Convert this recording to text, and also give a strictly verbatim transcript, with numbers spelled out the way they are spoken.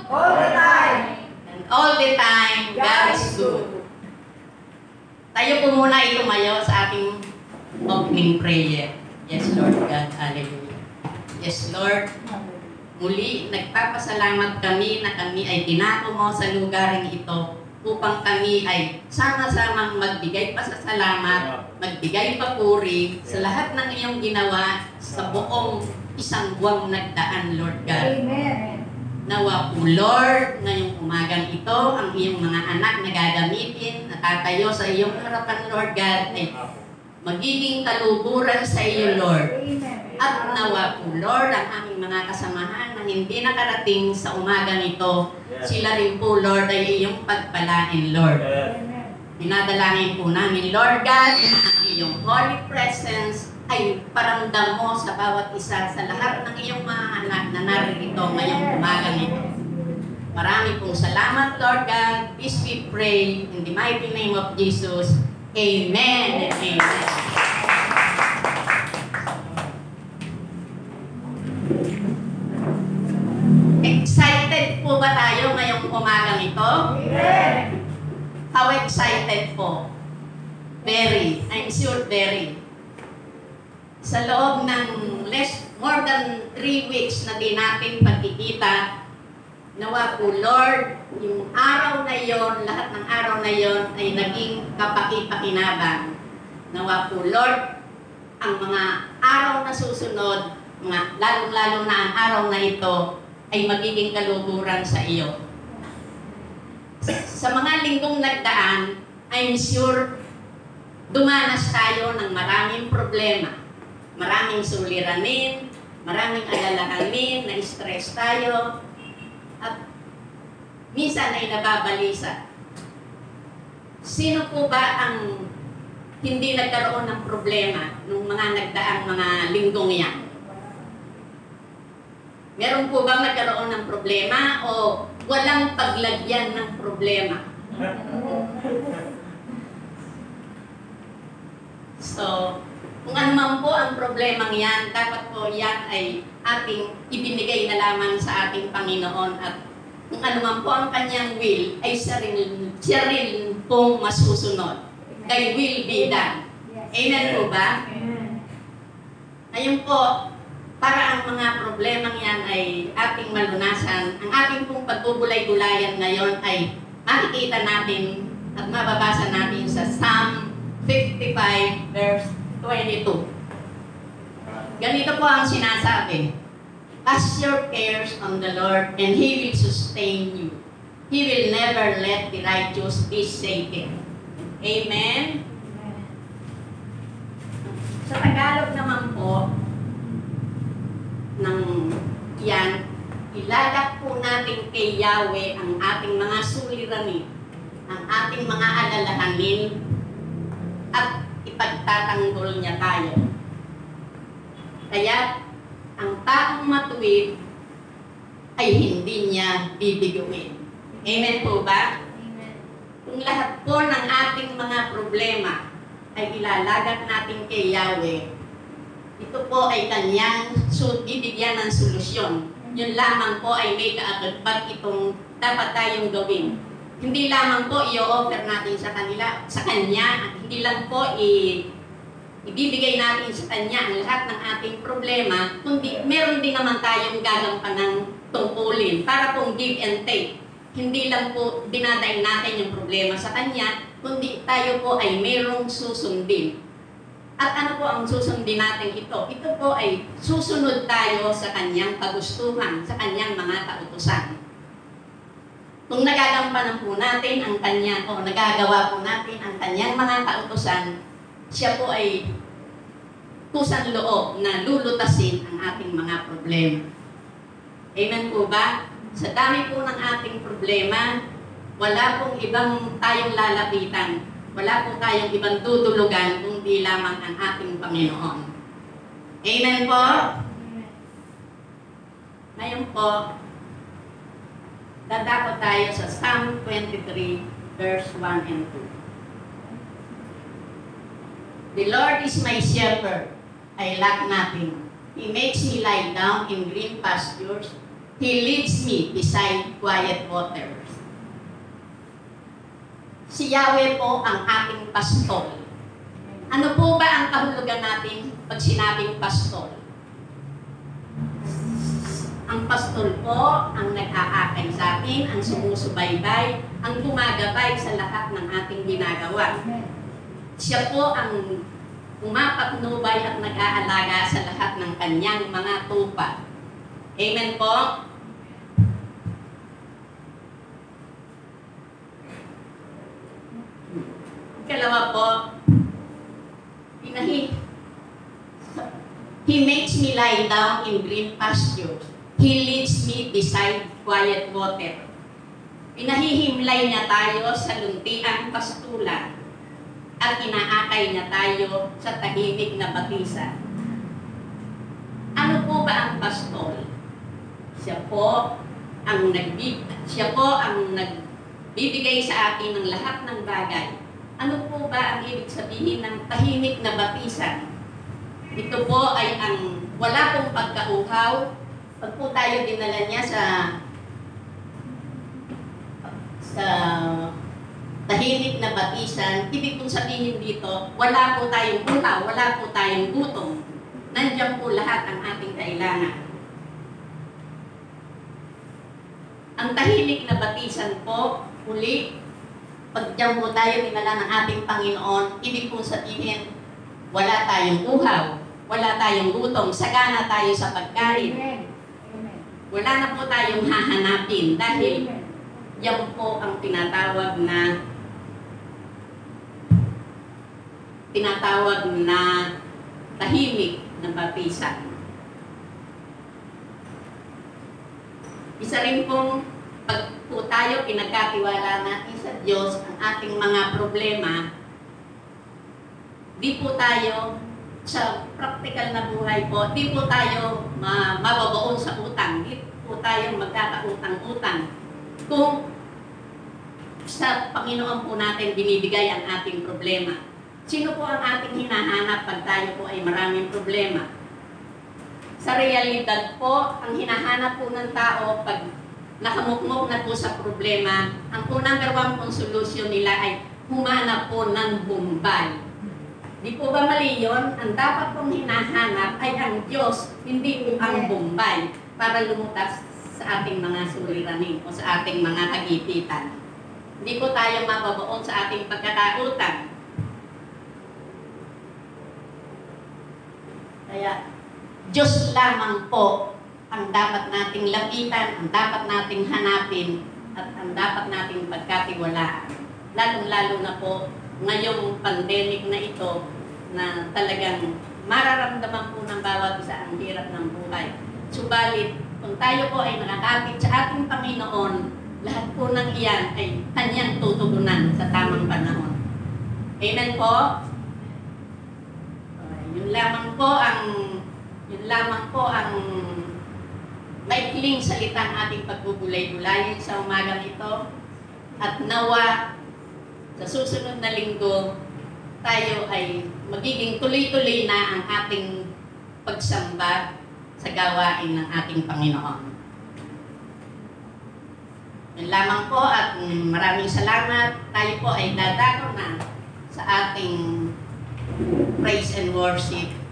All the time. And all the time, God is good. Tayo po muna itumayo sa ating opening prayer. Yes, Lord God. Hallelujah. Yes, Lord. Muli, nagpapasalamat kami na kami ay tinako mo sa lugaring ito upang kami ay sama-samang magbigay pasasalamat, magbigay papuri sa lahat ng iyong ginawa sa buong isang buwang nagdaan, Lord God. Amen. Nawa po, Lord, ngayong umagang ito, ang iyong mga anak na gagamitin, natatayo sa iyong harapan, Lord God, ay magiging kaluburan sa iyo, Lord. Amen. At nawa po, Lord, ang aming mga kasamahan na hindi nakarating sa umagang ito, Yes. sila rin po, Lord, ay iyong pagpalain, Lord. Amen. Dinadalangin po namin, Lord God, na ang iyong holy presence ay paramdam mo sa bawat isa sa lahat ng iyong mga anak na naririto ngayong umagang ito. Marami pong salamat, Lord God. This we pray in the mighty name of Jesus. Amen and amen. Excited po ba tayo ngayong umagang ito? Amen. How excited po? Very. I'm sure very. Sa loob ng less, more than three weeks na din natin pagkikita, nawa po, Lord, yung araw na yon, lahat ng araw na yon ay naging kapaki-pakinabang. Nawa po, Lord, ang mga araw na susunod, mga lalong-lalo na ang araw na ito, ay magiging kaluburan sa iyo. Sa mga linggong nagdaan, I'm sure dumanas tayo ng maraming problema, maraming suliranin, maraming alalahanin, na-stress tayo, at minsan ay nababalisa. Sino po ba ang hindi nagkaroon ng problema nung mga nagdaang mga linggong yan? Meron po bang nagkaroon ng problema o walang paglagyan ng problema? So, kung ano man po ang problemang yan, dapat po yan ay ating ibinigay na lamang sa ating Panginoon at kung ano man po ang kanyang will, ay siya rin, siya rin pong masusunod. Thy will be done. Amen po ba? Ngayon po, para ang mga problemang yan ay ating malunasan, ang ating pong pagbubulay-bulayan ngayon ay makikita natin at mababasa natin sa Psalm fifty-five verse twenty-two. Ganito po ang sinasabi, cast your cares on the Lord and He will sustain you. He will never let the righteous be shaken. Amen? Sa Tagalog naman po, ng yan, ilalak po natin kay Yahweh ang ating mga suliranin, ang ating mga alalahanin, at ipagtatanggol niya tayo. Kaya, ang taong matuwid ay hindi niya bibiguin. Amen po ba? Amen. Kung lahat po ng ating mga problema ay ilalagat natin kay Yahweh, ito po ay kanyang bibigyan ng solusyon. Yun lamang po ay may kaagad itong dapat tayong gawin. Hindi lamang po i-offer natin sa kanila, sa kanya, at hindi lang po i- ibibigay natin sa kanya ang lahat ng ating problema, kundi meron din naman tayong gagampanang tungkulin para pong give and take. Hindi lang po dinadaing natin yung problema sa kanya, kundi tayo po ay merong susundin. At ano po ang susundin natin ito? Ito po ay susunod tayo sa kanyang kagustuhan, sa kanyang mga kautusan. Kung nagagampanan po natin ang kanyang, o nagagawa po natin ang kanyang mga kautusan, siya po ay kusang loob na lulutasin ang ating mga problema. Amen po ba? Sa dami po ng ating problema, wala pong ibang tayong lalapitan. Wala po tayong ibang dudulugan kundi lamang ang ating Panginoon. Amen po? Ngayon po, dadako tayo sa Psalm twenty-three, verse one and two. The Lord is my shepherd, I lack nothing. He makes me lie down in green pastures. He leads me beside quiet waters. Si Yahweh po ang ating pastol. Ano po ba ang kahulugan natin pag sinabing pastol? Ang pastol po ang nag-aakay sa atin, ang sumusubaybay, ang gumagabay sa lahat ng ating ginagawa. Siya po ang pumapatnubay at nag-aalaga sa lahat ng kanyang mga tupa. Amen po? Kalawa po, pinahi. He makes me lie down in green pastures. He leads me beside quiet water. Pinahihimlay niya tayo sa luntiang pastulan at inaakay niya tayo sa tahimik na batisan. Ano po ba ang pastol? Siya po ang nagbib siya po ang nagbibigay sa atin ng lahat ng bagay. Ano po ba ang ibig sabihin ng tahimik na batisan? Ito po ay ang wala pong pagkauhaw. Pag po tayo dinala niya sa sa tahimik na batisan, ibig pong sabihin dito, wala po tayong uhaw, wala po tayong gutom. Nandiyan po lahat ang ating kailangan. Ang tahimik na batisan po, uli, pag diyan po tayo dinala ng ating Panginoon, ibig pong sabihin, wala tayong uhaw, wala tayong gutom, sagana tayo sa pagkain. Wala na po tayong hahanapin dahil yan po ang tinatawag na tinatawag na tahimik na batisan. Isa rin pong pag po tayo pinagkatiwala natin sa Diyos ang ating mga problema, di po tayo sa practical na buhay po, di po tayo ma mababaon sa utang, di po tayo magkakautang-utang. Kung sa Panginoon po natin binibigay ang ating problema, sino po ang ating hinahanap pag tayo po ay maraming problema? Sa realidad po, ang hinahanap po ng tao pag nakamukmok na po sa problema, ang po number one pong solusyon nila ay humanap po ng bumbay. Di po ba mali yun? Ang dapat pong hinahanap ay ang Diyos, hindi po ang bumbay para lumutas sa ating mga suliranin o sa ating mga kagipitan. Hindi po tayo mababaon sa ating pagkakautang. Kaya, Diyos lamang po ang dapat nating lapitan, ang dapat nating hanapin, at ang dapat nating pagkatiwalaan. Lalong-lalo na po ngayong pandemic na ito na talagang mararamdaman po ng bawat isa ang hirap ng buhay. Subalit, kung tayo po ay nakakapit sa ating Panginoon, lahat po ng iyan ay kanyang tutugunan sa tamang panahon. Amen po? Yun lamang po ang yun lamang po ang maikling salitang ating pagbubulay-bulayin sa umagang ito. At nawa, sa susunod na linggo, tayo ay magiging tuloy-tuloy na ang ating pagsamba sa gawain ng ating Panginoon. Yun lamang po at maraming salamat. Tayo po ay dadako na sa ating praise and worship.